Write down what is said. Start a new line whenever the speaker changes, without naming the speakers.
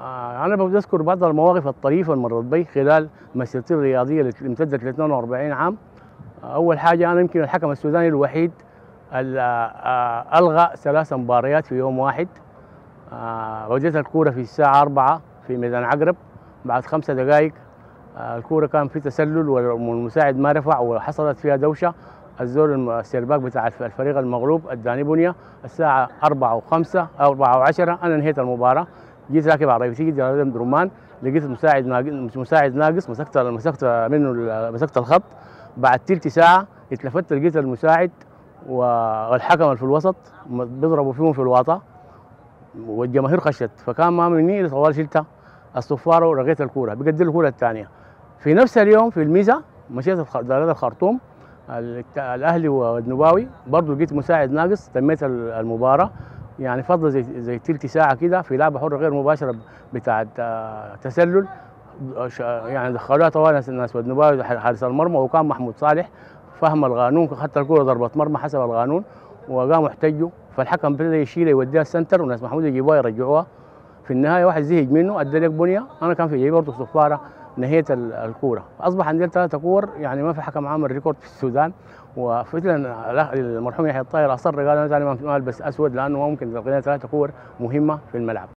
أنا بذكر بعض المواقف الطريفة اللي مرت بي خلال مسيرتي الرياضية اللي امتدت ل 42 عام. أول حاجة أنا يمكن الحكم السوداني الوحيد اللي ألغى 3 مباريات في يوم واحد. وجدت الكورة في الساعة 4 في ميدان عقرب، بعد 5 دقائق الكورة كان في تسلل والمساعد ما رفع وحصلت فيها دوشة. الزول السيرباك بتاع الفريق المغلوب اداني بنية. الساعة 4:05 أو 4:10 أنا انهيت المباراة. جيت راكب عربيتي جرى درمان، لقيت مساعد ناقص، مسكت الخط. بعد تلت ساعة اتلفت لقيت المساعد والحكم اللي في الوسط بيضربوا فيهم في الواطة والجماهير خشت، فكان ما مني الا طوال شلتها الصفاره ورقيت الكوره بقدر الكوره الثانيه. في نفس اليوم في الميزه مشيت دائره الخرطوم الاهلي والنباوي، برضه لقيت مساعد ناقص، تميت المباراه. يعني فضل زي تلت ساعه كده في لعبه حره غير مباشره بتاعت تسلل. يعني دخلوها طوال الناس والنباوي حارس المرمى، وكان محمود صالح فهم القانون، خدت الكوره ضربه مرمى حسب القانون وقاموا احتجوا. فالحكم بدا يشيلها يوديها السنتر وناس محمود يجيبوها يرجعوها. في النهايه واحد زهق منه ادى لك بنيه، انا كان في جيبي برضه صفاره نهيت الكوره. اصبح عندنا 3 كور، يعني ما في حكم عامل ريكورد في السودان. وفعلا المرحوم يحيى الطاهر اصر قال انا ثاني ما البس اسود لانه ما ممكن تلقينا 3 كور مهمه في الملعب.